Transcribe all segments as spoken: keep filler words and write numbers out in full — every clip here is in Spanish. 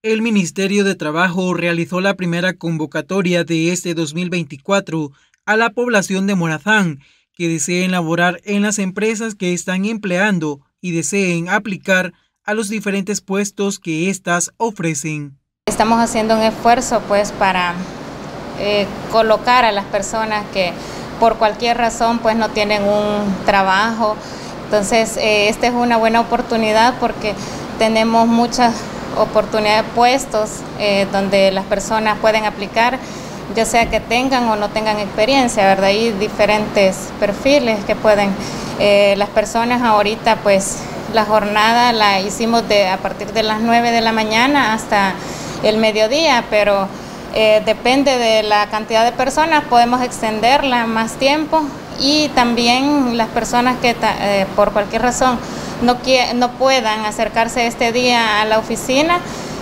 El Ministerio de Trabajo realizó la primera convocatoria de este dos mil veinticuatro a la población de Morazán que deseen laborar en las empresas que están empleando y deseen aplicar a los diferentes puestos que éstas ofrecen. Estamos haciendo un esfuerzo pues para eh, colocar a las personas que por cualquier razón pues no tienen un trabajo. Entonces eh, esta es una buena oportunidad porque tenemos muchas oportunidades de puestos eh, donde las personas pueden aplicar, ya sea que tengan o no tengan experiencia, ¿verdad? Hay diferentes perfiles que pueden, eh, las personas ahorita pues la jornada la hicimos de, a partir de las nueve de la mañana hasta el mediodía, pero eh, depende de la cantidad de personas, podemos extenderla más tiempo y también las personas que eh, por cualquier razón no, no puedan acercarse este día a la oficina,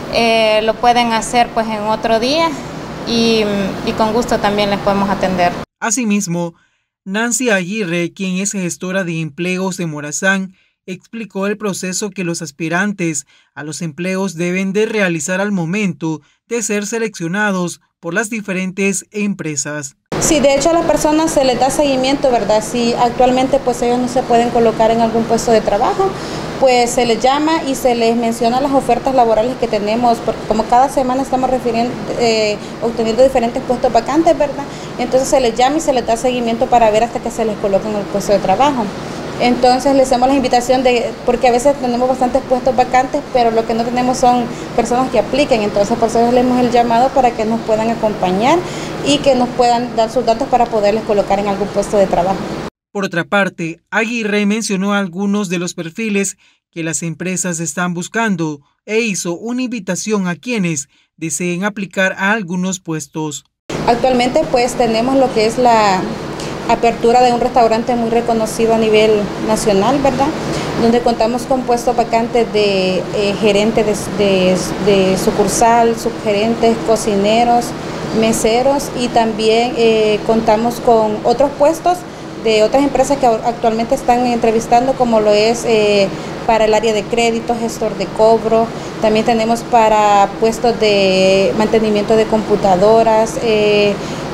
eh, lo pueden hacer pues en otro día y, y con gusto también les podemos atender. Asimismo, Nancy Aguirre, quien es gestora de empleos de Morazán, explicó el proceso que los aspirantes a los empleos deben de realizar al momento de ser seleccionados por las diferentes empresas. Sí, de hecho a las personas se les da seguimiento, ¿verdad? Si actualmente pues ellos no se pueden colocar en algún puesto de trabajo, pues se les llama y se les menciona las ofertas laborales que tenemos, porque como cada semana estamos refiriendo, eh, obteniendo diferentes puestos vacantes, ¿verdad? Entonces se les llama y se les da seguimiento para ver hasta que se les coloque en el puesto de trabajo. Entonces les hacemos la invitación de, porque a veces tenemos bastantes puestos vacantes, pero lo que no tenemos son personas que apliquen, entonces por eso les hemos el llamado para que nos puedan acompañar y que nos puedan dar sus datos para poderles colocar en algún puesto de trabajo. Por otra parte, Aguirre mencionó algunos de los perfiles que las empresas están buscando e hizo una invitación a quienes deseen aplicar a algunos puestos. Actualmente pues tenemos lo que es la apertura de un restaurante muy reconocido a nivel nacional, ¿verdad? Donde contamos con puestos vacantes de eh, gerente de, de, de sucursal, subgerentes, cocineros, meseros y también eh, contamos con otros puestos de otras empresas que actualmente están entrevistando, como lo es eh, para el área de crédito, gestor de cobro, también tenemos para puestos de mantenimiento de computadoras, eh,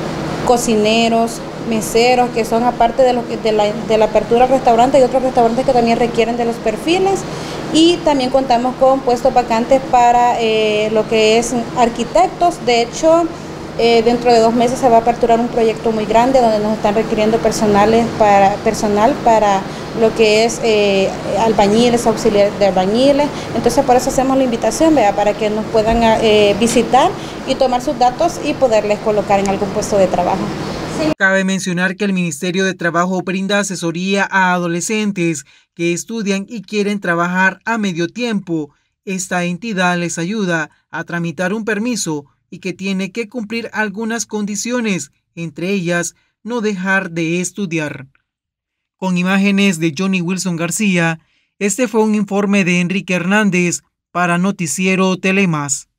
cocineros, meseros, que son aparte de, lo que, de, la, de la apertura del restaurante y otros restaurantes que también requieren de los perfiles, y también contamos con puestos vacantes para eh, lo que es arquitectos. De hecho, eh, dentro de dos meses se va a aperturar un proyecto muy grande donde nos están requiriendo personales para, personal para lo que es eh, albañiles, auxiliares de albañiles. Entonces por eso hacemos la invitación, ¿vea? Para que nos puedan eh, visitar y tomar sus datos y poderles colocar en algún puesto de trabajo. Cabe mencionar que el Ministerio de Trabajo brinda asesoría a adolescentes que estudian y quieren trabajar a medio tiempo. Esta entidad les ayuda a tramitar un permiso y que tiene que cumplir algunas condiciones, entre ellas no dejar de estudiar. Con imágenes de Johnny Wilson García, este fue un informe de Enrique Hernández para Noticiero Telemás.